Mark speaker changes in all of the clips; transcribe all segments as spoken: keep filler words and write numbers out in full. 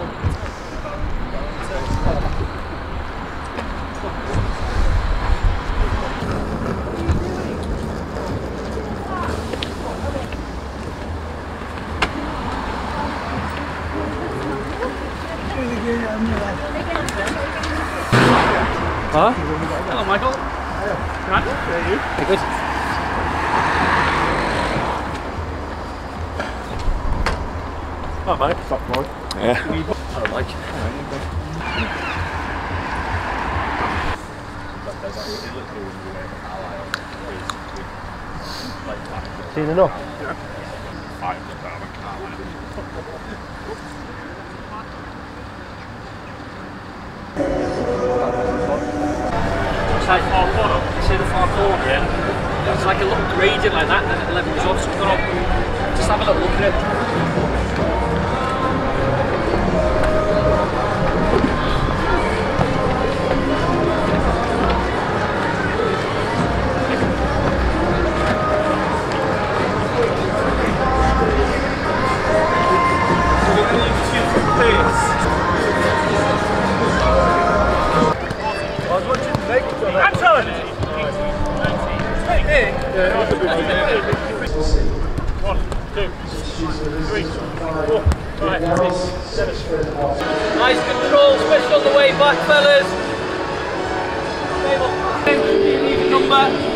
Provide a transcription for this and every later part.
Speaker 1: Huh? Hello, Michael. Right? How are you? You good? Oh, mate. Stockport. Yeah. I don't like. Seen enough? Yeah. It's like far corner. See the far corner? Yeah. It's like a little gradient like that, and then it levels off. So we've got to just have a little look at it. One, two, three, four, five, six, seven. Nice control, especially on the way back, fellas. Even number.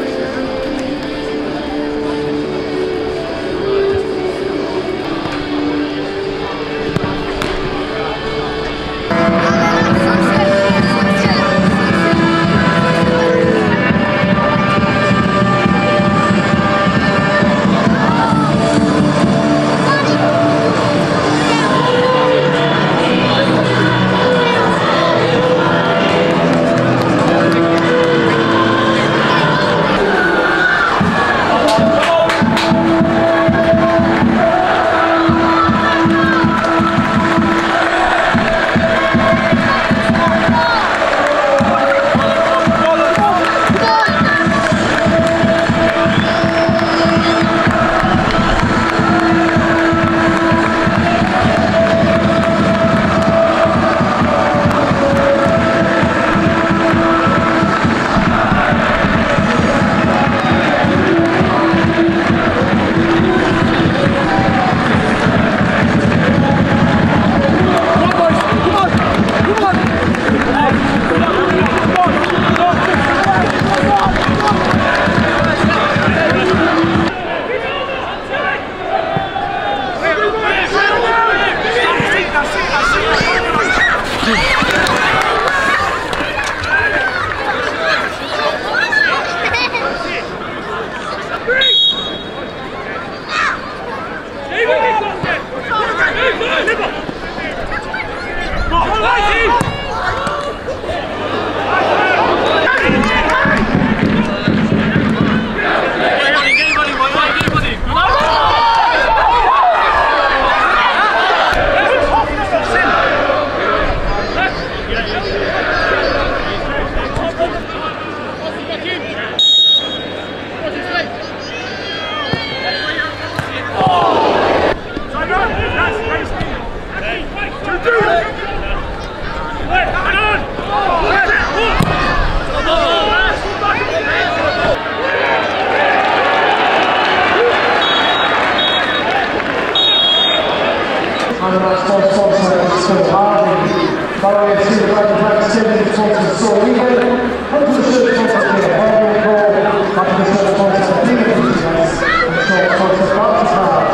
Speaker 1: Barrow A F C, the Barrow Black Stadium, sponsors so we go on to the shirt sponsors here. Barrow Pro, after the shirt sponsors are big and short sponsors Barrow Card.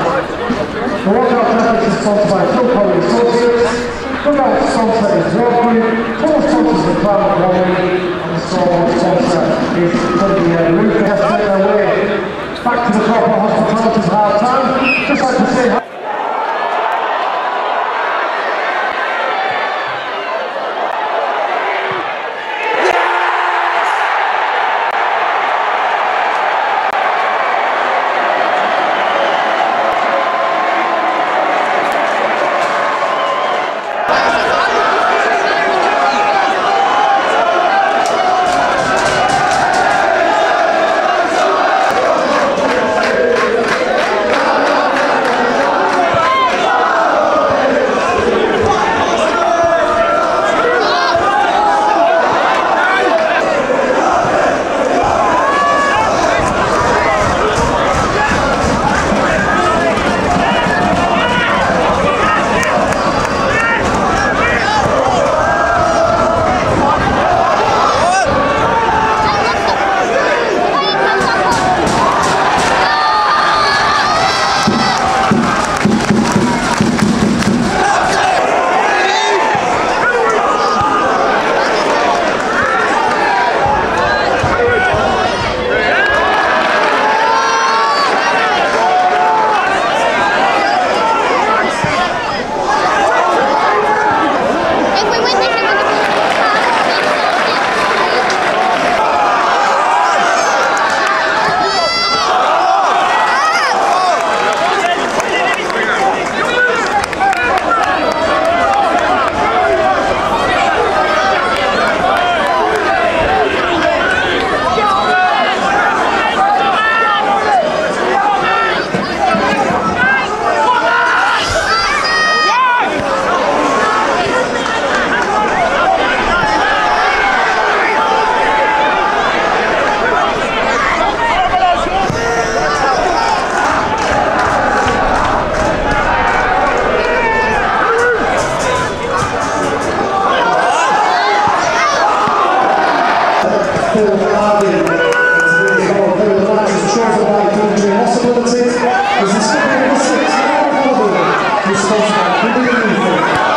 Speaker 1: The Rochdale Athletics is sponsored by Phil Colley Associates. Dugout sponsor is Rob Group. Co-sponsors the Crown of Raleigh, and the store sponsor is the Roof. They have to make their way back to the proper hospitality at half time. Just like to say hi. Thank you.